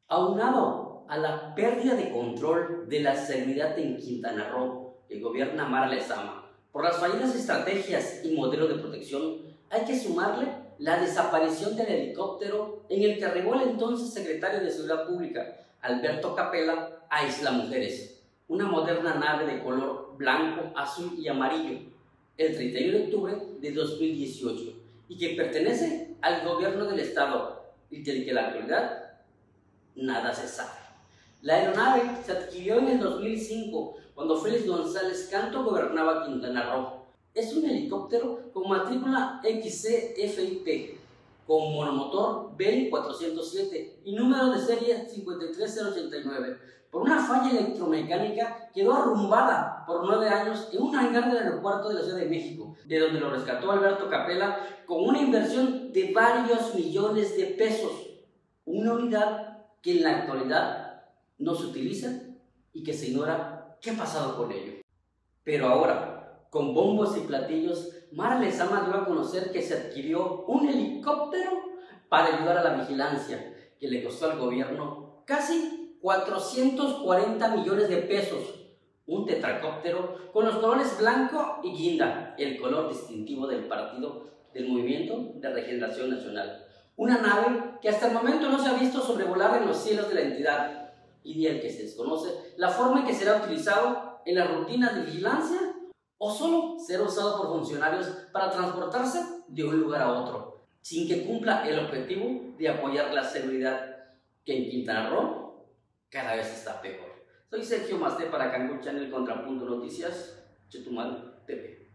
Aunado a la pérdida de control de la seguridad en Quintana Roo que gobierna Mara Lezama por las fallidas estrategias y modelos de protección, hay que sumarle la desaparición del helicóptero en el que arribó el entonces secretario de Seguridad Pública, Alberto Capella, a Isla Mujeres, una moderna nave de color blanco, azul y amarillo, el 31 de octubre de 2018, y que pertenece al gobierno del estado y del que en la actualidad nada se sabe. La aeronave se adquirió en el 2005, cuando Félix González Canto gobernaba Quintana Roo. Es un helicóptero con matrícula XCFIP, con monomotor Bell 407 y número de serie 53089. Por una falla electromecánica quedó arrumbada por 9 años en un hangar del aeropuerto de la Ciudad de México, de donde lo rescató Alberto Capella con una inversión de varios millones de pesos. Una unidad que en la actualidad no se utiliza y que se ignora qué ha pasado con ello. Pero ahora, con bombos y platillos, Mara Lezama dio a conocer que se adquirió un helicóptero para ayudar a la vigilancia, que le costó al gobierno casi 440 millones de pesos. Un tetracóptero con los colores blanco y guinda, el color distintivo del partido del Movimiento de Regeneración Nacional. Una nave que hasta el momento no se ha visto sobrevolar en los cielos de la entidad y del que se desconoce la forma en que será utilizado en las rutinas de vigilancia o solo será usado por funcionarios para transportarse de un lugar a otro, sin que cumpla el objetivo de apoyar la seguridad, que en Quintana Roo cada vez está peor. Soy Sergio Masté para Cancún Channel Contrapunto Noticias, Chetumal TV.